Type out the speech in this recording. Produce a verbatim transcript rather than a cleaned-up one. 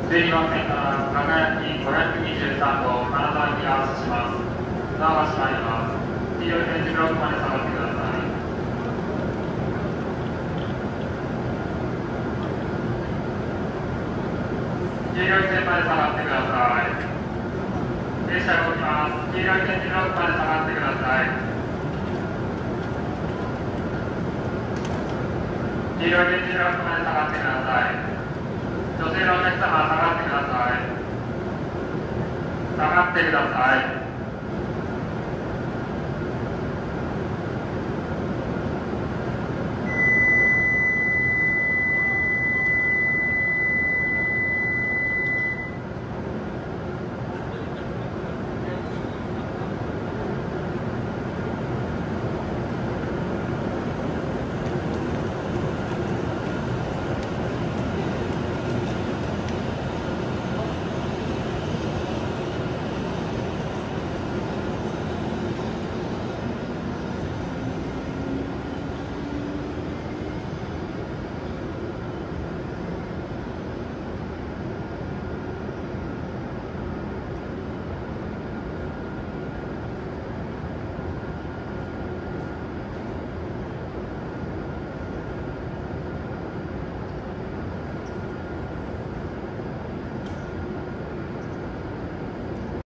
すいませんが、輝きごひゃくにじゅうさんごう、金沢行きが発車します。ドアが閉まります。黄色い点字ブロックまで下がってください。黄色い線まで下がってください。列車動きます。黄色い点字ブロックまで下がってください。黄色い点字ブロックまで下がってください。女性のお客様は下がってください。下がってください。